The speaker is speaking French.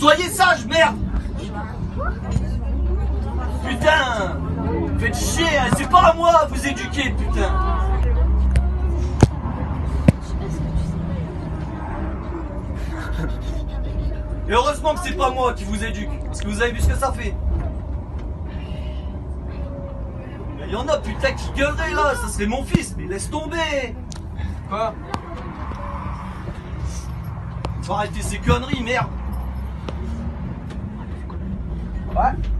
Soyez sage, merde. Putain. Faites chier, hein. C'est pas à moi à vous éduquer, putain. Et heureusement que c'est pas moi qui vous éduque, parce que vous avez vu ce que ça fait. Il y en a, putain, qui gueuleraient là, ça serait mon fils, mais laisse tomber. Quoi? Faut arrêter ces conneries, merde. Ouais.